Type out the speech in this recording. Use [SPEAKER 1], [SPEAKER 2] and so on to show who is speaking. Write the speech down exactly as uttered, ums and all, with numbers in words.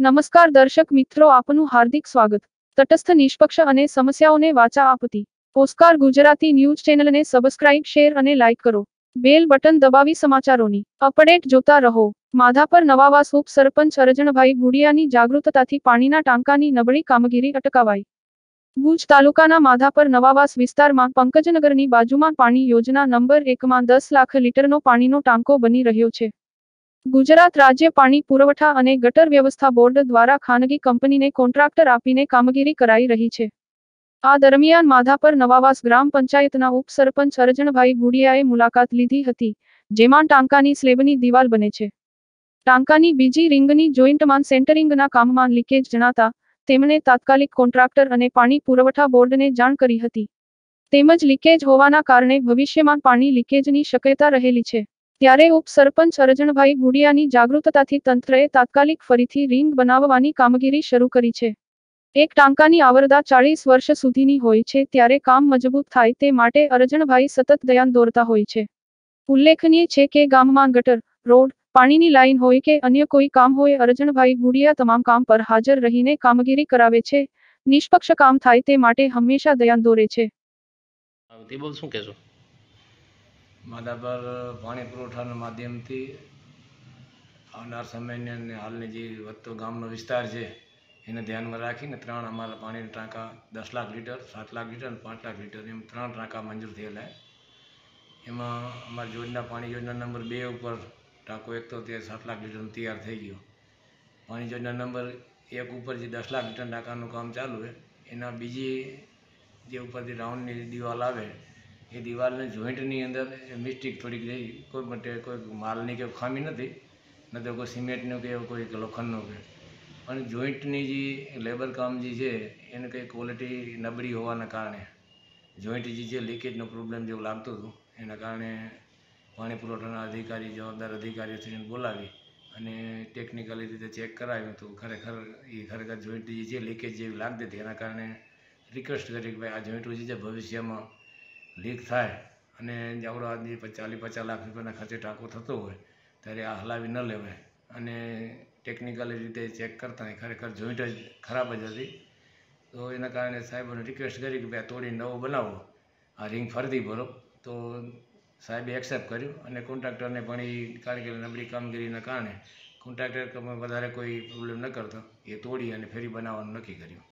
[SPEAKER 1] નમસ્કાર દર્શક મિત્રો, આપનું હાર્દિક સ્વાગત. તટસ્થ, નિષ્પક્ષ અને સમસ્યાઓને વાચા આપતી પોસ્ટકાર ગુજરાતી ન્યૂઝ ચેનલને સબસ્ક્રાઇબ, શેર અને લાઇક કરો. બેલ બટન દબાવી સમાચારોની અપડેટ જોતા રહો. માધાપર નવાવાસ ઉપસરપંચ અરજણભાઈ ભુડિયાની જાગૃતતાથી પાણીના ટાંકાની નબળી કામગીરી અટકાવાઈ. ભુજ તાલુકાના માધાપર નવાવાસ વિસ્તારમાં પંકજનગરની બાજુમાં પાણી યોજના નંબર એકમાં દસ લાખ લીટરનો પાણીનો ટાંકો બની રહ્યો છે. ગુજરાત રાજ્ય પાણી પુરવઠા અને ગટર વ્યવસ્થા બોર્ડ દ્વારા ખાનગી કંપનીને કોન્ટ્રાક્ટર આપીને કામગીરી કરાઈ રહી છે. આ દરમિયાન માધાપર નવાવાસ ગ્રામ પંચાયતના ઉપસરપંચ અરજણભાઈ ભુડિયાએ મુલાકાત લીધી હતી, જેમાં ટાંકાની સ્લેબની દિવાલ બને છે. ટાંકાની બીજી રિંગની જોઈન્ટમાં સેન્ટરિંગના કામમાં લીકેજ જણાતા તેમણે તાત્કાલિક કોન્ટ્રાક્ટર અને પાણી પુરવઠા બોર્ડને જાણ કરી હતી. તેમજ લીકેજ હોવાના કારણે ભવિષ્યમાં પાણી લીકેજની શક્યતા રહેલી છે. ત્યારે ઉપસરપંચ અરજણભાઈ ભુડિયાની જાગૃતતાથી તંત્રએ તાત્કાલિક ફરીથી રિંગ બનાવવાની કામગીરી શરૂ કરી છે. એક ટાંકાની આવરદા ચાળીસ વર્ષ સુધીની હોય છે, ત્યારે કામ મજબૂત થાય તે માટે અરજણભાઈ સતત ધ્યાન દોરતા હોય છે. ઉલ્લેખનીય છે કે ગામમાં ગટર, રોડ, પાણીની લાઈન હોય કે અન્ય કોઈ કામ હોય, અરજણભાઈ ભુડિયા તમામ કામ પર હાજર રહીને કામગીરી કરાવે છે. નિષ્પક્ષ કામ થાય તે માટે હંમેશા ધ્યાન દોરે છે.
[SPEAKER 2] શું કહેશો?
[SPEAKER 3] માધાપર પાણી પુરવઠાના માધ્યમથી આવનાર સમયની અને હાલની જે વધતો ગામનો વિસ્તાર છે એને ધ્યાનમાં રાખીને ત્રણ અમારા પાણીના ટાંકા દસ લાખ લીટર, સાત લાખ લીટર અને પાંચ લાખ લીટર એમ ત્રણ ટાંકા મંજૂર થયેલા. એમાં અમારી યોજના પાણી યોજના નંબર બે ઉપર ટાંકો એક તો તે સાત લાખ લીટરનો તૈયાર થઈ ગયો. પાણી યોજના નંબર એક ઉપર જે દસ લાખ લીટર ટાંકાનું કામ ચાલુ છે, એના બીજી જે ઉપરથી રાઉન્ડની દિવાલ આવે એ દિવાલની જોઈન્ટની અંદર મિસ્ટેક થોડીક રહી. કોઈ માટે કોઈ માલની કે ખામી નથી, ન તો કોઈ સિમેન્ટનું કે કોઈ લોખંડનું કે, પણ જોઈન્ટની જે લેબર કામ જે છે એને કંઈ ક્વોલિટી નબળી હોવાના કારણે જોઈન્ટ જે છે લીકેજનો પ્રોબ્લેમ જેવું લાગતું હતું. એના કારણે પાણી પુરવઠાના અધિકારી, જવાબદાર અધિકારીઓને બોલાવી અને ટેકનિકલી રીતે ચેક કરાવ્યું તો ખરેખર એ ખરેખર જોઈન્ટ જે છે લીકેજ જેવી લાગતી હતી. એના કારણે રિક્વેસ્ટ કરી કે ભાઈ આ જોઈન્ટો જે છે ભવિષ્યમાં લીક થાય અને આપણો આજે ચાલીસ પચાસ લાખ રૂપિયાના ખર્ચે ટાંકો થતો હોય ત્યારે આ હલાવી ન લેવાય. અને ટેકનિકલી રીતે ચેક કરતા ખરેખર જોઈન્ટ જ ખરાબ જ હતી. તો એના કારણે સાહેબોને રિક્વેસ્ટ કરી કે ભાઈ તોડી નવો બનાવો, આ રિંગ ફરતી ભરો. તો સાહેબે એક્સેપ્ટ કર્યું અને કોન્ટ્રાક્ટરને પણ એ કારણ કે નબળી કામગીરીના કારણે કોન્ટ્રાક્ટર વધારે કોઈ પ્રોબ્લેમ ન કરતો એ તોડી અને ફેરી બનાવવાનું નક્કી કર્યું.